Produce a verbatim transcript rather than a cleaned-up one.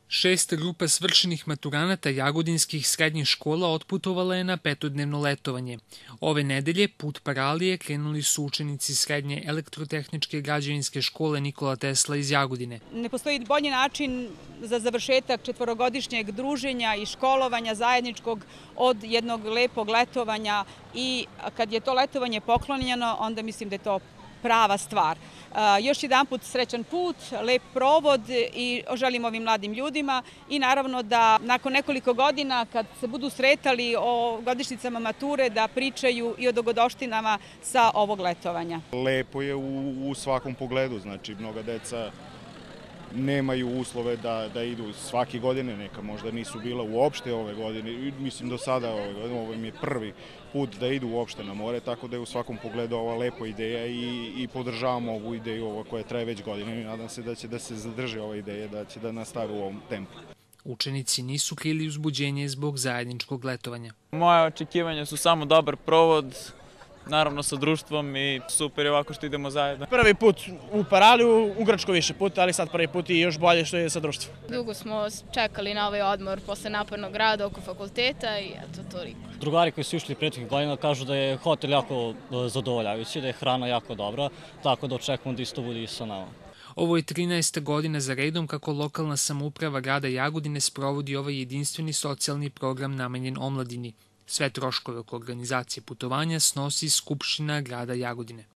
Šest grupa svršenih maturanata jagodinskih srednjih škola otputovala je na petodnevno letovanje. Ove nedelje put paralije krenuli su učenici srednje elektrotehničke građevinske škole Nikola Tesla iz Jagodine. Ne postoji bolji način za završetak četvorogodišnjeg druženja i školovanja zajedničkog od jednog lepog letovanja i kad je to letovanje poklonjeno, onda mislim da je to prava stvar. Još jedan put srećan put, lep provod i želim ovim mladim ljudima i naravno da nakon nekoliko godina kad se budu sretali o godišnjicama mature da pričaju i o dogodoštinama sa ovog letovanja. Lepo je u, u svakom pogledu, znači mnoga deca nemaju uslove da, da idu svake godine, neka možda nisu bila uopšte ove godine, mislim do sada ove godine, ovo im je prvi put da idu uopšte na more, tako da je u svakom pogledu ova lepa ideja i, i podržavamo ovu ideju ovo koja traje već godine i nadam se da će da se zadrži ova ideja, da će da nastave u ovom tempu. Učenici nisu krili uzbuđenje zbog zajedničkog letovanja. Moje očekivanja su samo dobar provod, naravno sa društvom i super je ovako što idemo zajedno. Prvi put u Paraliju, u Grčku više puta, ali sad prvi put i još bolje što je sa društvom. Dugo smo čekali na ovaj odmor posle napornog rada oko fakulteta i eto toliko. Drugari koji su išli prethodnih godina kažu da je hotel jako zadovoljavajući, da je hrana jako dobra, tako da očekujemo da isto bude i sa nama. Ovo je trinaesta godina za redom kako lokalna samouprava grada Jagodine sprovodi ovaj jedinstveni socijalni program namenjen omladini. Sve troškove oko organizacije putovanja snosi Skupština grada Jagodine.